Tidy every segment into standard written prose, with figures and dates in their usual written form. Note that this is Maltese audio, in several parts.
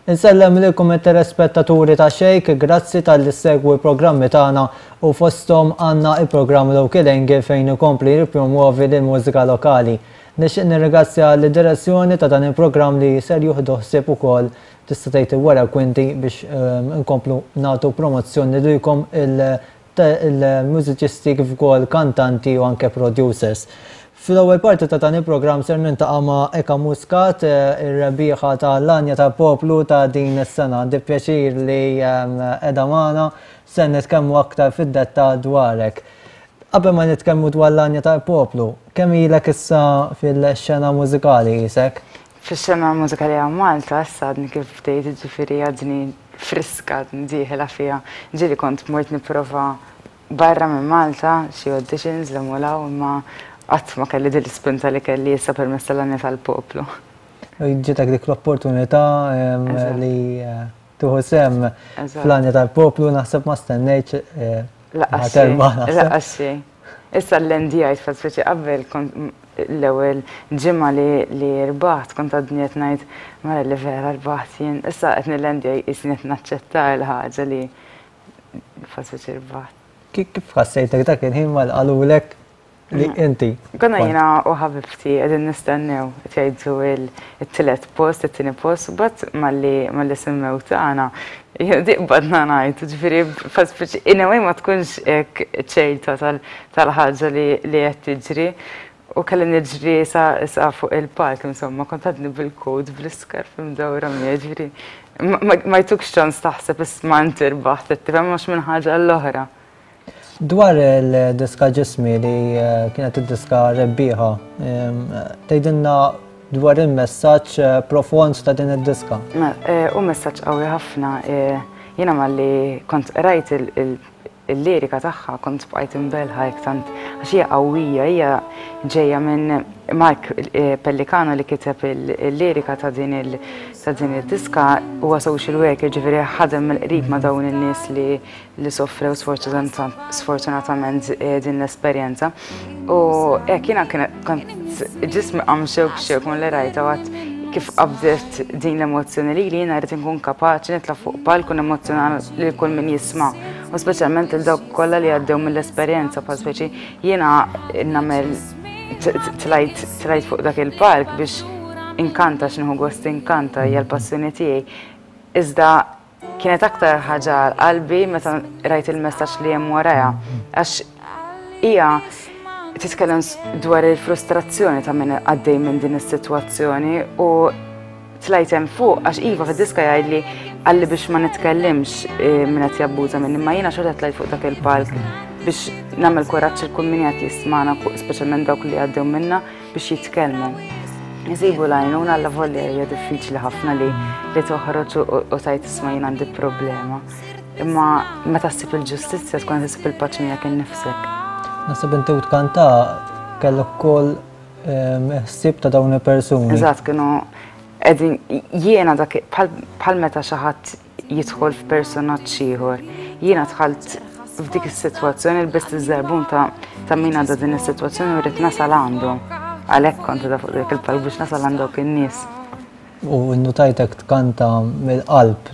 Insellem lilkom it-telespettaturi ta' Xejk, grazzi tal-li segwu l-programmi tagħna u fosthom għandna il-programm Local Angle fejn ikompli jippromuovi lill-mużika lokali. Nixtieq nirringrazzja l-direzzjoni ta' dan il-programm li ser juħdu ħsieb ukoll tista' tgħid wara kwinti biex inkomplu nagħtu promozzjoni lilkom il-mużiċisti kif ukoll kantanti u anke producers. Fl-ewwel parti ta' dan il-programm ser nintaqa' ma' Eka Muscat, ir-rebbieħa tal-Lanja tal-Poplu ta' din is-sena. Għandi pjaċir li qiegħda magħna se nitkellmu aktar fid-dettall dwarek. Qabel ma nitkellmu dwar Lanja tal-Poplu, kemm ilek issa fil-xena mużikali isek? Fix-xena mużikali għal Malta issa għadni kif bdejt ġifieri għadni friska ndieħela fiha. Ġieli kont mort nipprova barra minn Malta xi auditions li mulaw imma qatt ma kelli din l-ispinta li kelli issa permezz tal-Lanja tal-Poplu. Ġitek dik l-opportunità li tieħu sehem fl-Lanja tal-Poplu naħseb ma stennejtx Laqqas xejn. Issa l-NDI speċi qabel l-ewwel ġimgħa li rbaħt kont għadni qed ngħid mara li vera rbaħt jien. Issa qed l-NDI isni qed naċċetta l-ħaġa li speċi rbaħt. Kif ħassejtek dak il-ħin ma qalulek li inti? Konna jiena u ħabibti qegħdin nistennew qed jgħidu it-tielet post, it-tieni post, u bagħad malli semmew tagħna diqbadna ngħid, ġifieri speċi inewej ma tkunx hekk ċerta tal-ħaġa li qed tiġri. U kelli niġri sa fuq il-palk, insomma, kont għadni bil-kod, bl-iskarf mdawra miegħi, ġifieri ma jtukx ċans taħseb isma' inti rbaħt, tifhem mhux minn ħaġa l-oħra. Dwar il-diska ġismi li kienet id-diska rebbieħa, tgħidilna dwar il-messaġġ profond ta' din id-diska. U messaġġ qawwi ħafna. Jiena malli kont rajt il-lirika tagħha kont bqajt imbelħa hekk tant għax hija qawwija, hija ġejja minn Mark Pellicano li kiteb il-lirika ta' din id-diska huwa social worker, ġifieri ħadem mill-qrib ma' dawn in-nies li soffrew sfortunatament din l-esperjenza. U hekk jiena kont ġismi xewk li rajta għad kif qabdet din l-emozzjoni li jiena rrid inkun kapaċi nitla' fuq palk u emozjonal lil kull min jisma'. U speċjalment il dawk kollha li għaddew mill-esperjenza bħal speċi jiena nagħmel tlajt fuq dak il-park biex inkanta x'nieħu gost inkanta hija l-passjoni tiegħi. Iżda kienet aktar ħaġa qalbi meta rajt il-messaġġ li hemm warajha għax hija titkellem dwar il-frustrazzjoni ta' min għaddej minn din is-sitwazzjoni u tlajt hemm fuq għax iva fid-diska jgħidli għalli biex ma nitkellimx min qed jabbuża minni, imma jiena xorta tlajt fuq dak il-palk biex nagħmel kuraġġ il kull min qed jismana, speċjalment dawk li għaddew minnha biex jitkellmu. Jisibu l-għajnuna alla volja hija diffiċli ħafna li toħroġ u tajt isma' jien għandi problema. Imma meta ssib il-ġustizzja tkun tisib il-paċi miegħek innifsek. Naħseb inti u tkanta kellek ukoll ħsieb ta' dawn il-persuni. Eżatt, kienu qegħdin jiena dak bħal meta xi ħadd jidħol f'personaġġ ieħor. Jiena dħalt f'dik is-sitwazzjoni lbist iż-żarbun ta' min għadha din is-sitwazzjoni u rrid nasal għandu. Għalhekk kont da fuq dik il-palk biex nasal għand dawk in-nies. U nnutajtek tkanta mill-qalb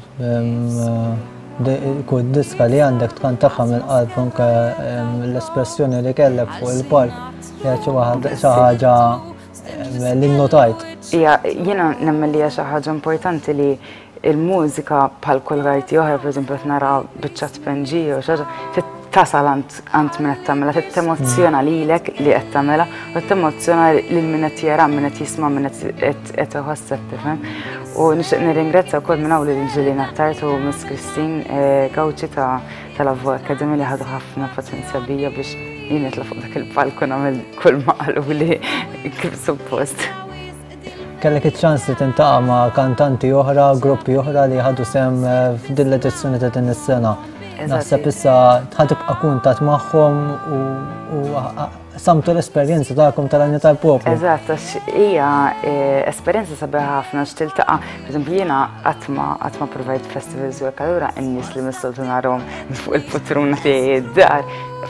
kull diska li għandek tkantaħħa mill-qalb anke l-espressjoni li kellek fuq il-park hija xi ħaġa li nnotajt. Jiena nemmen li hija xi ħaġa importanti li il-mużika bħal kull arti oħra, pereżempju qed nara biċċa spenġija u xi ħaġa tasal għand min qed tagħmilha, tittemozzjona lilek li qed tagħmilha u ttemozzjona lil min qed jara, min qed jisma' min qed iħossek tifhem. U nixtieq nirringrazzja wkoll minn hawn lil Ġilina Tart u Miss Christine Gawċi tal-Avvo Academy li ħadu ħafna paċenzja bija biex jien nitla' fuq dak il-palk u nagħmel kull ma qalu li kif suppost. Kellek iċ-ċans li tintaqa' ma' kantanti oħra, gruppi oħra li ħadu sehem f'din l-edizzjoni ta' din is-sena. Naħseb issa tħadibqa' kuntatt magħhom u samtu l-esperjenza tagħkom tal-Lanja tal-Poplu. Eżatt, għax hija esperjenza sabiħa ħafna x'tiltaqa'. Pereżempju jiena qatt ma provajt festivals u hekk allura n-nies li mistgħu narahom fuq il-putruna tiegħi id-dar.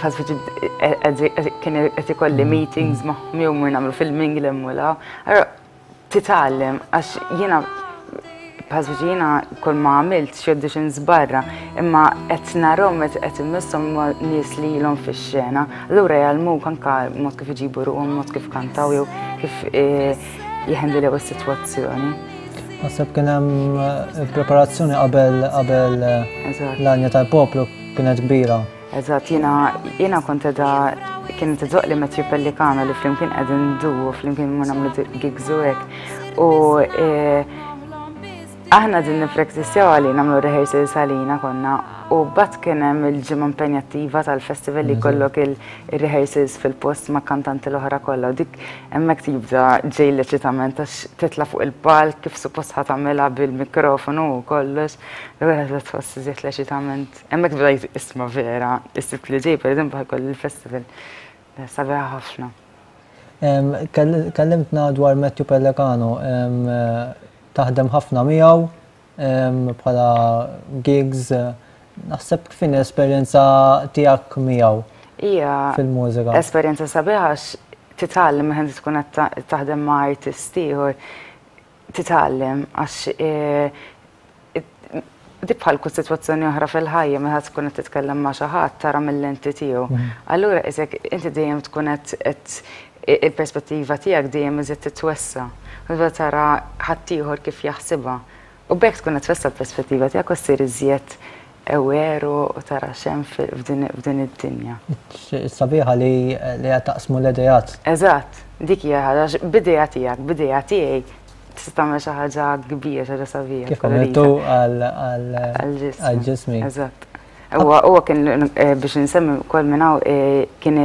Kien qed ikolli meetings magħhom jew mur nagħmlu filming li mmulaw. Allura titgħallem għax jiena bħazbġina kol ma għamilt xi auditions barra, imma qed narhom qed immissom nies li ilhom fix-xena, allura jgħalmuk anke mod kif iġibu ruhom, mod kif kantaw jew kif jħendilew is-sitwazzjoni. Naħseb kien hemm preparazzjoni qabel l-Anja tal-Poplu kienet kbira. Eżatt, jiena kont kienet idoq li Matthew Pellicano li flimkien qegħdin nduwu, flimkien ma nagħmlu gigs u hekk. U aħna din nifrektissjaw għali nagħmlu rehearsals għalina konna u bat kien hemm il-ġimgħa impenjattiva tal-festival li jkollok il-rehearsals fil-post ma' kantanti l-oħra kollha u dik hemmhekk tibda ġej leċitament għax titla' fuq il-palk kif suppost ħadd tagħmilha bil-mikrofonu u kollox. L-wieħed li tħoss iżjed leċitament. Hemmhekk bdejt isma' vera, is-sibt li ġej pereżempju ħajkoll il-festival sabiħa ħafna. Kellimtna dwar Matthew Pellicano, taħdem ħafna miegħu bħala gigs. Naħseb kif l-esperjenza tiegħek miegħu fil-mużika. Esperjenza sabiħax titgħallem minn tkun qed taħdem ma' artist ieħor titgħallem għax di bħal kull sitwazzjoni oħra fil-ħajja meta tkun qed titkellem ma' xi ħadd tara mill-lenti tiegħu. Allura isek inti dejjem tkun qed il-perspettiva tiegħek dejjem iżjed titwessa. Tara ħadd ieħor kif jaħsibha. U bekk tkun qed twessa l-perspettiva tiegħek u ssir iżjed eweru u tara xem f'din id-dinja. Sabiħa li qed taqsmu l-idejat. Eżatt, dik hija ħaġa bidejja tiegħek, bidejja tiegħi tista' tagħmel xi ħaġa kbira, xi ħaġa sabiħa. Kif għamiltu għall-ġismi. Eżatt. Huwa kien biex insemmi wkoll minn hawn kien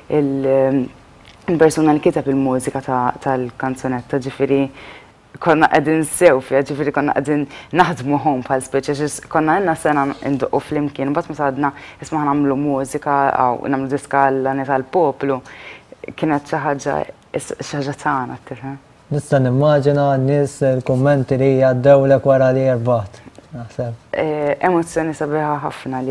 il-persuna li kiteb il-mużika tal-kanzunetta, ġifieri konna qegħdin sew fiha, ġifieri konna qegħdin naħdmu home bħal speċi konna għandna sena ndoqqu flimkien, mbagħad meta għadna isma' nagħmlu mużika aw nagħmlu diska l-Anja tal-Poplu kienet xi ħaġa tagħna tifhem. Nista' nimmaġina n-nies il-kummenti li jgħaddewlek wara li jerbaħt. Naħseb. Emozzjoni sabiħa ħafna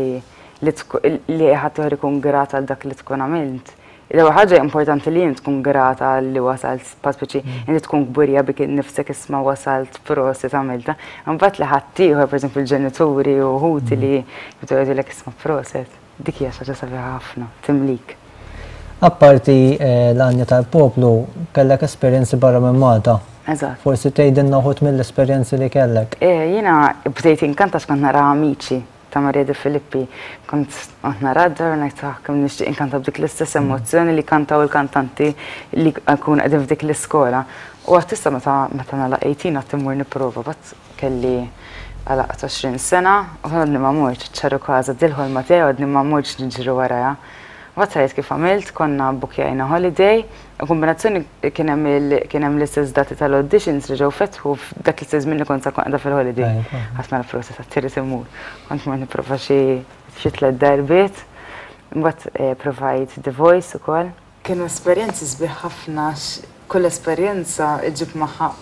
li ħadd ikun grat għal dak li tkun għamilt. L-ewwel ħaġa importanti li jien tkun grata li wasalt speċi inti tkun kburija bik nifsek isma' wasalt prosi tagħmilta. Imbagħad li ħadd ieħor pereżempju il-ġenituri u ħuti li jibdew jgħidulek isma' proset. Dik hija xi ħaġa sabiħa ħafna, timlik. Apparti l-Anja tal-Poplu kellek esperjenzi barra minn Malta. Eżatt. Forsi tgħidilna wħud mill-esperjenzi li kellek. Jiena bdejt inkanta x'kont nara Amici ta' Maria De Filippi, kont nara d-dar kemm nixtieq inkanta b'dik l-istess emozzjoni li kantaw il-kantanti li nkun qegħdin f'dik l-iskola. U għattissa meta nagħlaq 18 għad immur nipprova, bat kelli għalaqt 20 sena u għadni ma mortx ċarru każa dil-ħolma tiegħi u għadni ma mortx niġri warajha. Bat rajt kif għamilt, konna bukjajna holiday, u kombinazzjoni kien hemm l-istess dati tal-auditions li ġew fetħu f'dak l-istess żmien li kont sa qiegħda fil-holiday. Ħadd mela proċess għat-tiret imur. Kont ma nipprova xi 3 darbiet, mbagħad provajt The Voice ukoll. Kienu esperjenzi sbieħ ħafna, kull esperjenza ġib magħha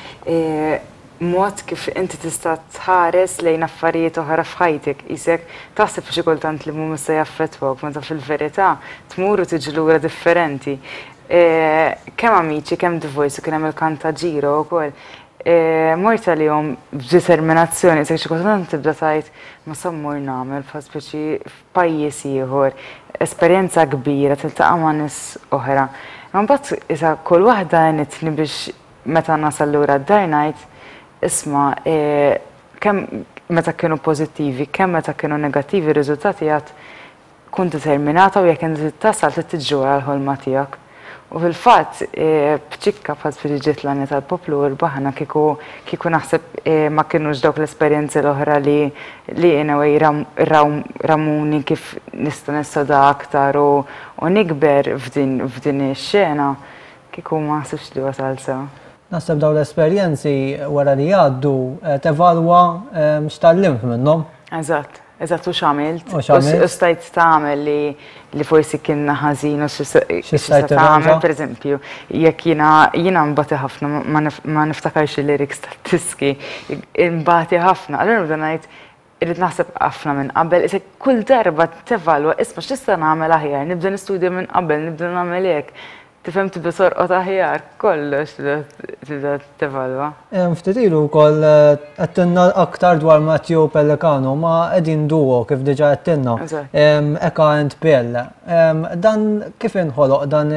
mod kif inti tista' tħares lejn affarijiet oħra f'ħajtek, isek taħseb xi kultant li mhum se jaffettwak, meta fil-verità tmur u tiġi lura differenti. Kemm Amici, kemm The Voice u kien hemm il-Kantaġiro wkoll. Mort għalihom b'determinazzjoni, isek xi kultant tibda tgħid ma sammur nagħmel f'speċi f'pajjiż ieħor, esperjenza kbira tiltaqa' ma' nies oħra. Imbagħad isa kull waħda għenitni biex meta nasal lura d-dar ngħid isma' kemm meta kienu pożittivi, kemm meta kienu negattivi r-riżultati għad kun determinata u jekk inti tasal tiġġu għall-ħolma tiegħek. U fil-fatt b'ċikka bħal ġiet l-Anja tal-Poplu u rbaħna kieku naħseb ma kienux dawk l-esperjenzi l-oħra li anyway ramuni kif nista' nissoda aktar u nikber f'din ix-xena kieku ma ħsibx li wasal sew. Naħseb dawn l-esperjenzi wara li jgħaddu tevalwa x'tallimt minnhom. Eżatt, u x'għamilt. U stajt tagħmel li forsi kien ħażin u x'ista' tagħmel pereżempju. Jekk jiena mbagħti ħafna ma niftakarx il-lyrics tat-diski, imbagħti ħafna. Allura nibda ngħid irrid naħseb ħafna minn qabel, isek kull darba tevalwa isma' x'tista' nagħmel aħjar, nibda nistudja minn qabel, nibda nagħmel hekk. Tifhem tibda sorqod aħjar kollox. tibda tevalwa. Ftit ilu wkoll għattinna aktar dwar Matteo Pellicano ma qegħdin duo kif diġà għattinna. Eka and Pelle. Dan kif inħoloq dan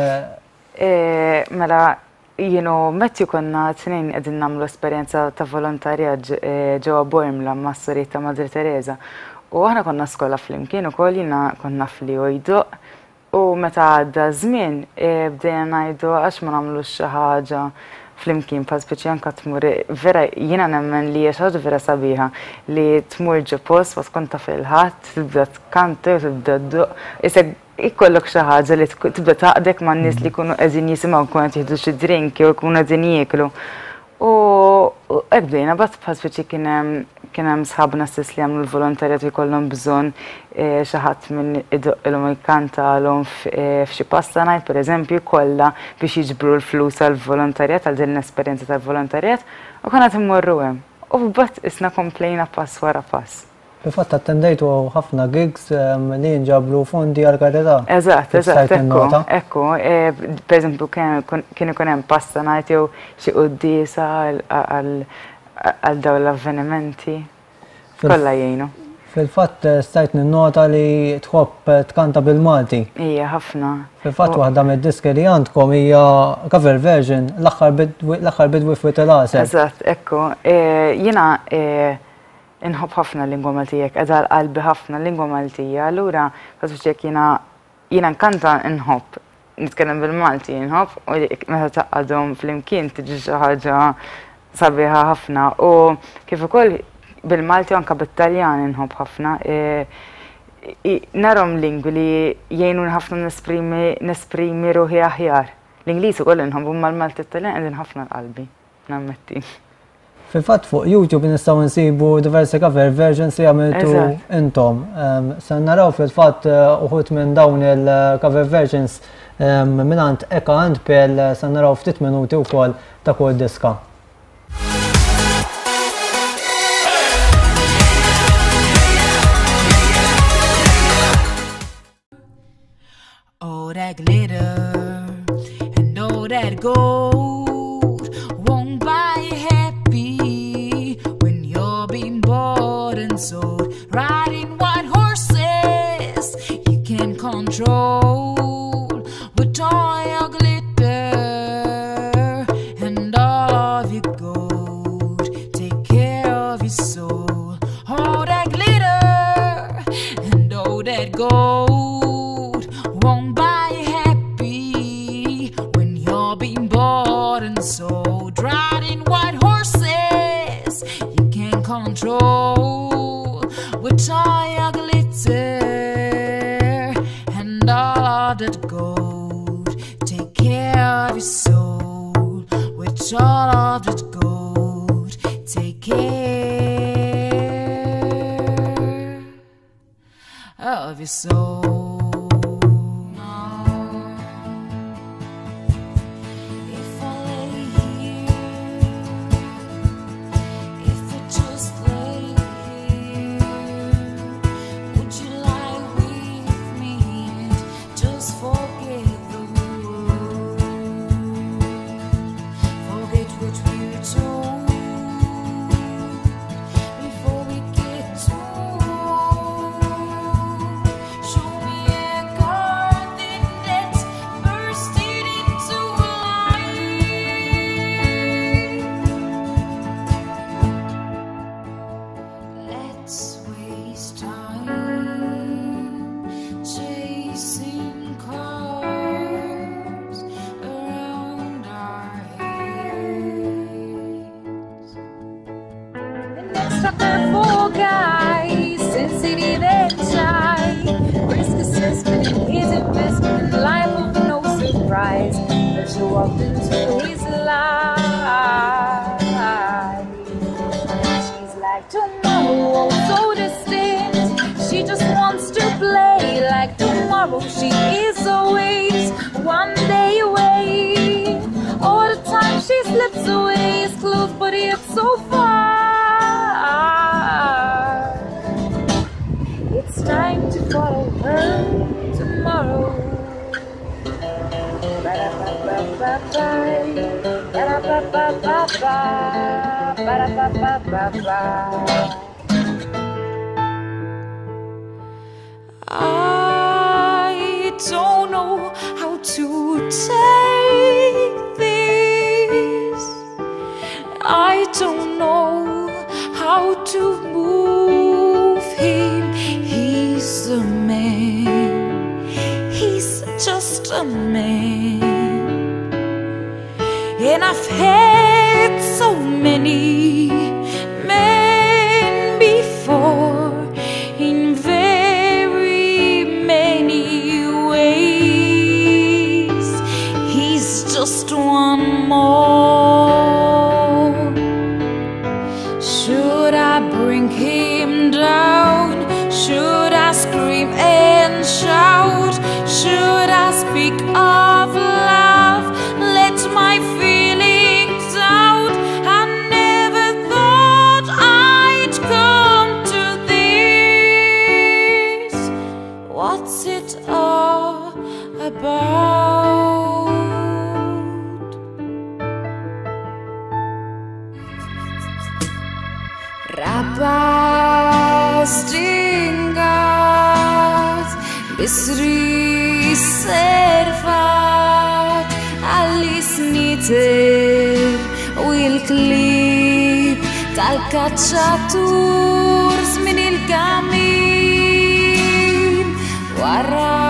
Mela, Matteo konna t-tnejn qegħdin nagħmlu esperjenza ta' volontarjaġġ ġewwa Bormla ma' Sorita Madre Teresa. U aħna konna skola flimkien ukoll jiena konna fli Ojduq. U meta għadda żmien bdejna ngħidu għax ma nagħmlux xi ħaġa flimkien bħal speċi anke tmur vera jiena nemmen li hija xi ħaġa vera sabiħa li tmur ġo post ma tkun taf il-ħadd tibda tkanta u tibda dduq. Isek ikollok xi ħaġa li tibda taqdek man-nies li jkunu qegħdin jisimgħu jkunu qed jieħdu xi drink jew jkunu qegħdin jieklu. U hekk bdejna bad bħal speċi kien hemm sħabna stess li għamlu l-volontarjat u jkollhom bżonn xi ħadd minn idoqilhom jikkantalhom f'xi pasta night pereżempju kollha biex jiġbru l-flus għall-volontarjat għal din l-esperjenza tal-volontarjat u konna timmorru hemm. U bad isna komplejna pass wara pass. Fil-fatt attendejtu ħafna gigs li nġabru fondi għal-karità. Eżatt, ekku. Pereżempju kien ikun hemm pasta night jew xi qudiesa għal dawn l-avvenimenti. Kollha jgħinu. Fil-fatt stajt ninnota li tħobb tkanta bil-Malti. Hija ħafna. Fil-fatt waħda mid-diski li għandkom hija cover version l-aħħar bid with il-għasel. Eżatt, ekku. Jiena inħobb ħafna l-lingwa Maltija, għadha l-qalbi ħafna l-lingwa Maltija, allura għazbċek jiena nkanta nħobb, nitkellem bil-Malti nħobb, u meta taqadhom fl-imkien tiġi xi ħaġa sabiħa ħafna, u kif ukoll bil-Malti u anke bit-Taljan inħobb ħafna. Narhom lingwi li jgħinuni ħafna nesprimi ruħi aħjar. L-Ingliż ukoll inħobbu mal-Malti Taljan qegħdin ħafna l-qalbi, nammetti. Fil-fatt fuq YouTube nistgħu nsibu diversi cover versions li għamiltu intom. Se naraw fil-fatt uħud minn dawn il-cover versions minant Eka and Pelle se naraw ftit minuti wkoll ta' kull diska. All that glitter and all that gold won't buy you happy when you're being bought and sold. Riding white horses you can control with all your glitter and all of your gold. Take care of your soul. All that glitter and all that gold won't buy you happy when you're being bought and sold. Riding white horses you can't control with all your glitter and all of that gold. Take care of your soul with all of that gold. Take care of your soul. She is always one day away. All the time she slips away is close, but it's so far. It's time to follow her tomorrow. Bye. I don't know how to take this. I don't know how to move him. He's a man. He's just a man. And I've had so many men before in very many ways. He's just one more. Should I bring him down? Should I scream and shout? Should I speak of love? Let my feelings out. I never thought I'd come to this. What's it all about? Rabastingat bisri serfat alisniter wil-klib tal-kacċaturs min il-kamin wara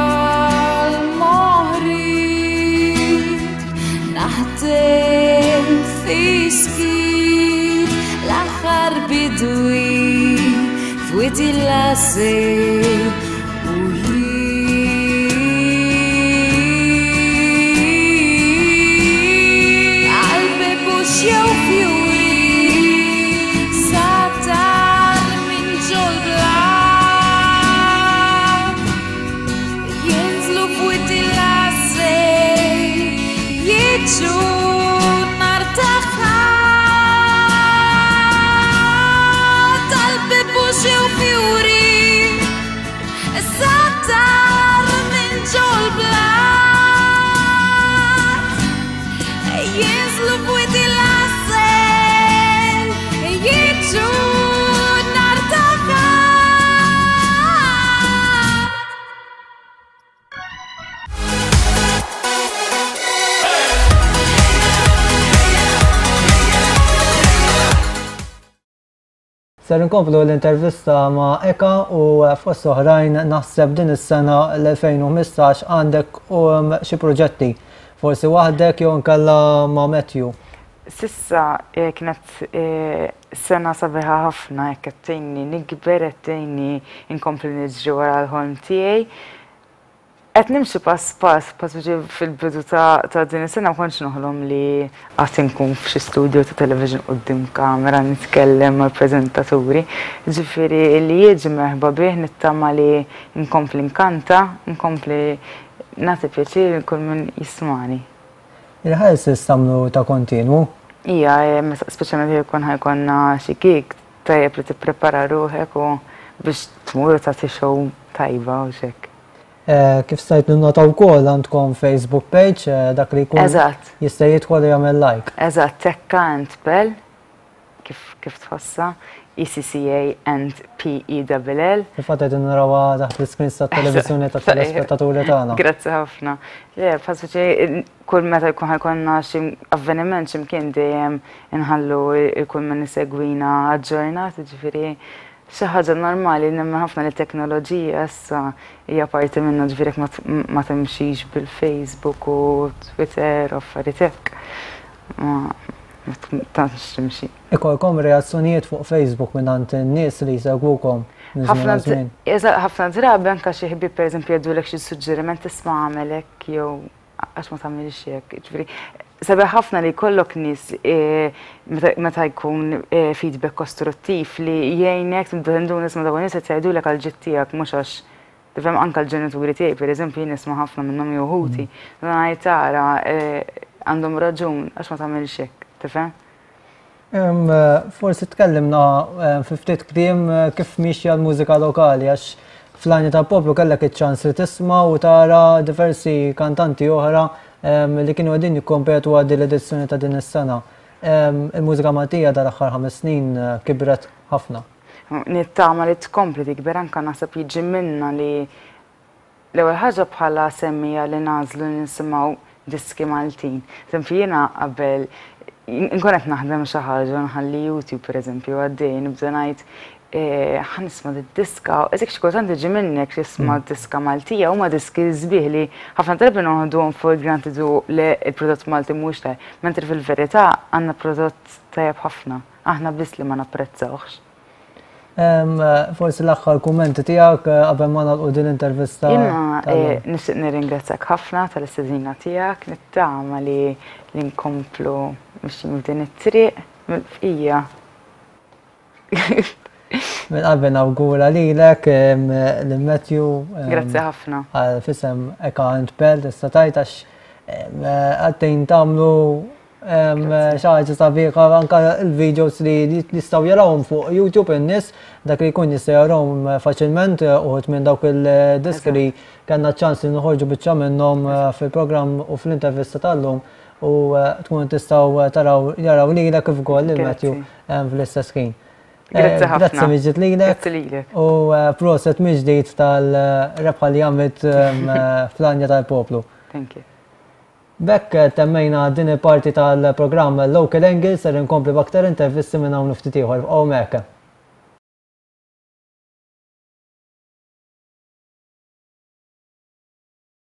l-moħrib naħdem fi skit l-aħħar bidwi f'witi l-laser u qalbi bux jew fjuri satar minn ġol blan jinżlu f'witi l-laser jiġu nar taħħat qalbi bux jew fjuri satar minn ġol blan jinżlu f'witi l-laser jiġu nar taħħat. Ser inkomplu l-intervista ma' Eka u fost oħrajn naħseb din is-sena l-2015 għandek xi proġetti. Forsi waħdek jew nkella ma' Matthew. Sissa kienet sena sabiħa ħafna, jekk qedtejni nikber, qedtejni inkompli niġri wara l-ħolm tiegħi. Qed nimxi pass fil-bidu ta' din is-sena ma kontx noħlom li qatt inkun f'xi studju ta' television quddiem kamera nitkellem mal-preżentaturi. Ġifieri li jiġi merħba bih nittama li nkompli nkanta, nkompli nagħti pjaċir kull min jismani. Il-ħajs istamlu ta' kontinwu. Ija, speċjalment jekk ħajkonna xi gig tajjeb li tipprepara ruħek u biex tmur tagħti show tajba u x'hekk. Kif stajt n-nota wkoll għandkom Facebook page dak li jkun jista' jidħol jagħmel like. Eżatt, tekka Antpel kif tħossa ECCANTPELL. Infatti qed narawa taħt l-iskrin tat-televiżjoni tat-telespettaturi tagħna. Grazzi ħafna. Kull meta jkun ħajkonna xi avveniment x'imkien dejjem inħallu kull min isegwina aġġornat, ġifieri xi ħaġa normali nemmen ħafna li t-teknoloġija issa hija parti minnha ġifieri ma timxix bil-Facebook u Twitter u affarijiet hekk. Ma tantx timxi. Ikolkom reazzjonijiet fuq Facebook mingħand in-nies li jsegwukom. Ħafna drabi anke xi ħbieb pereżempju jgħidulek xi suġġeriment tisma' għamel hekk jew għax ma tagħmilx hekk. Ġifieri sabiħ ħafna li jkollok nies meta jkun feedback kostruttiv li jgħinek tibda nisma' dawn nies qed jgħidulek għall-ġid tiegħek mhux għax tifhem anke l-ġenituri tiegħi pereżempju jien nisma' ħafna minnhom jowħuti. Ngħid tara għandhom raġun għax ma tagħmilx hekk, tifhem? Forsi tkellimna fi ftit kliem kif mixja l-mużika lokali għax fl-Anja tal-Poplu kellek iċ-ċans li tisma' u tara diversi kantanti oħra li kienu għadin jikkompetu għaddi l-edizzjoni ta' din is-sena. Il-mużika Maltija dal-aħħar 5 snin kibret ħafna. Nittama li tkompli tikber anka naħseb jiġi minna li l-ewwel ħaġa bħala semmija li nażlu nisimgħu diski Maltin. Eżempju jiena qabel nkun qed naħdem xi ħaġa nħalli YouTube pereżempju għaddej nibda ngħid ħanisma' d-diska, eżek xi kultant iġi minnek x'isma' diska Maltija huma diski sbieħ li ħafna drabi noħduhom for granted li l-prodott Malti mhux tajjeb, mentri fil-verità għandna prodott tajjeb ħafna, aħna biss li ma napprezzawhx. Forsi l-aħħar kummenti tiegħek qabel ma nagħlqu din l-intervista. Jiena nixtieq nirringrazzjak ħafna tal-istedina tiegħek, nittama li nkomplu mixjin din it-triq mill-bqija. Min qabel nawgura lilek l-Matthew. Grazzi ħafna. Għal fisem Eka and Bell, tista' tajt għax għaddejn tagħmlu xi ħaġa sabiħa anke l-videos li jistgħu jarawhom fuq YouTube in-nies dak li jkun jistgħu jarawhom faċilment uħud minn dawk il-diski li kellna ċans li noħorġu biċċa minnhom fil-programm u fl-intervista tal-lum u tkun tistgħu jaraw lilek kif ukoll il-Matthew fl-istess ħin. Grazzi miġġiet lilek u proset miġdijt tal-rebħa li għamilt fl-Anja tal-Poplu. Thank you. Bekk temmejna din il-parti tal-programm Local Angles ser inkompli b'aktar intervisti minn hawn ftit ieħor.